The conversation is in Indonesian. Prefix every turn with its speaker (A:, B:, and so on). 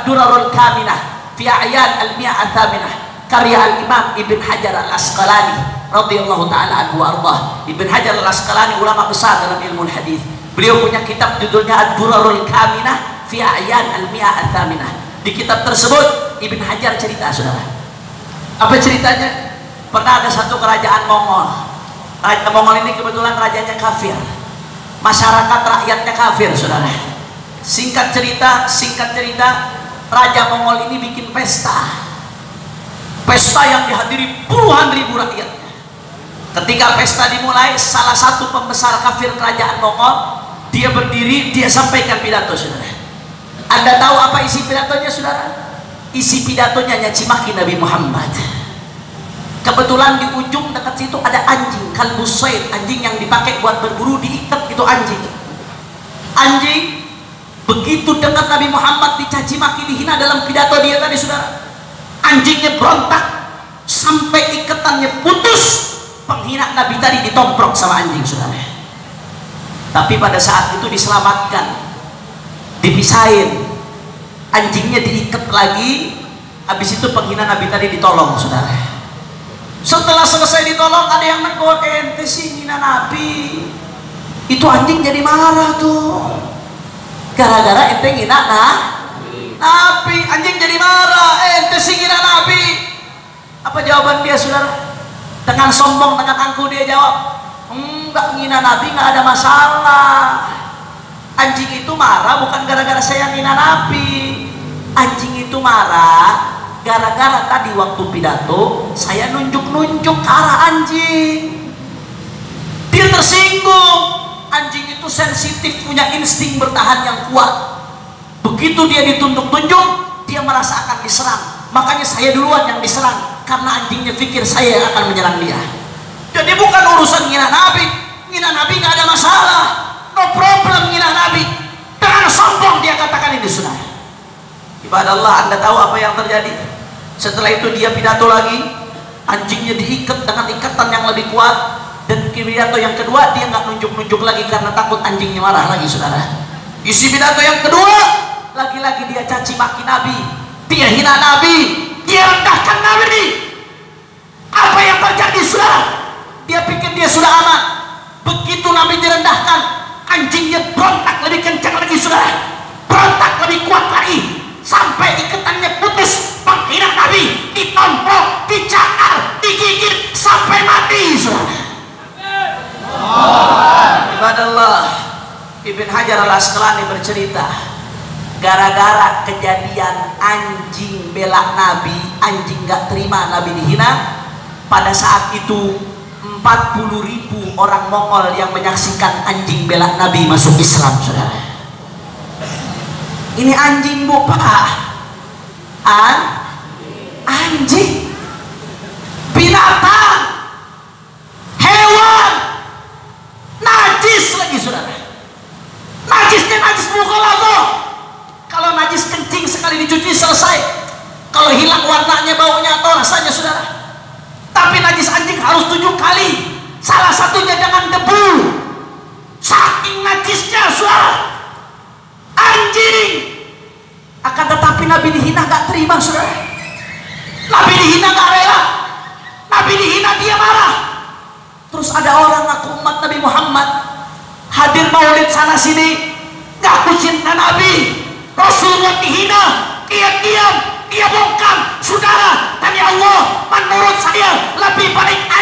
A: Ad-Durarul Kaminah fi A'yan al-Mi'ah Ats-Tsaminah, karya Al-Imam Ibn Hajar Al-Asqalani radhiyallahu taala anhu wa ardhah. Ibn Hajar Al-Asqalani ulama besar dalam ilmu hadis. Beliau punya kitab judulnya Ad-Durarul Kaminah fi A'yan al-Mi'ah Ats-Tsaminah. Di kitab tersebut Ibn Hajar cerita, saudara. Apa ceritanya? Pernah ada satu kerajaan Mongol. Raja Mongol ini kebetulan rajanya kafir, masyarakat rakyatnya kafir, saudara. Singkat cerita, Raja Mongol ini bikin pesta yang dihadiri puluhan ribu rakyatnya. Ketika pesta dimulai, salah satu pembesar kafir kerajaan Mongol, dia berdiri, dia sampaikan pidato, saudara. Anda tahu apa isi pidatonya, saudara? Isi pidatonya nyaci maki Nabi Muhammad. Kebetulan di ujung dekat situ ada anjing, kalbus sayd, anjing yang dipakai buat berburu, diikat itu anjing. Anjing begitu dengar Nabi Muhammad dicaci maki, dihina dalam pidato dia tadi, saudara, anjingnya berontak sampai ikatannya putus. Penghina Nabi tadi ditomprok sama anjing, saudara. Tapi pada saat itu diselamatkan, dipisahin, anjingnya diikat lagi. Habis itu penghina Nabi tadi ditolong, saudara. Setelah selesai ditolong, ada yang negur, ente sih hina Nabi. Itu anjing jadi marah tuh, gara-gara ente ngina Nabi. Anjing jadi marah, ente sih ngina Nabi. Apa jawaban dia, saudara? Dengan sombong, dengan angkuh dia jawab, enggak, ngina Nabi nggak ada masalah. Anjing itu marah bukan gara-gara saya ngina Nabi. Anjing itu marah gara-gara tadi waktu pidato saya nunjuk-nunjuk ke arah anjing. Dia tersinggung. Anjing itu sensitif, punya insting bertahan yang kuat. Begitu dia ditunjuk-tunjuk, dia merasa akan diserang. Makanya saya duluan yang diserang, karena anjingnya pikir saya yang akan menyerang dia. Jadi bukan urusan ngina Nabi. Ngina Nabi nggak ada masalah, no problem ngina Nabi. Dengan sombong dia katakan ini, saudara. Ibadah Allah, Anda tahu apa yang terjadi? Setelah itu dia pidato lagi, anjingnya diikat dengan ikatan yang lebih kuat. Dan pidato yang kedua dia nggak nunjuk-nunjuk lagi karena takut anjingnya marah lagi, saudara. Isi pidato yang kedua, lagi-lagi dia caci maki Nabi, dia hina Nabi, dia rendahkan Nabi. Apa yang terjadi, saudara? Dia pikir dia sudah aman. Begitu Nabi direndahkan, anjingnya berontak lebih kencang lagi, saudara. Berontak lebih kuat lagi sampai ikatannya putus. Penghina Nabi ditomprok, dicakar, digigit sampai mati, saudara. Ibadallah, Ibn Hajar Al-Asqalani bercerita, gara-gara kejadian anjing bela Nabi, anjing gak terima Nabi dihina, pada saat itu 40.000 orang Mongol yang menyaksikan anjing bela Nabi masuk Islam, saudara. Ini anjing, bu, pak. Anjing, binatang, hewan, najis lagi, saudara. Najisnya najis mukhaladzah. Kalau najis kencing sekali dicuci selesai. Kalau hilang warnanya, baunya atau rasanya, saudara. Tapi najis anjing harus 7 kali. Salah satunya dengan debu. Saking najisnya, saudara. Anjing. Akan tetapi Nabi dihina gak terima, saudara. Nabi dihina gak rela. Nabi dihina dia marah. Terus ada orang ngaku umat Nabi Muhammad, hadir maulid sana sini, ngaku cinta Nabi. Rasulullah dihina, dia diam, dia bongkar. Saudara, tanya Allah, menurut saya lebih baik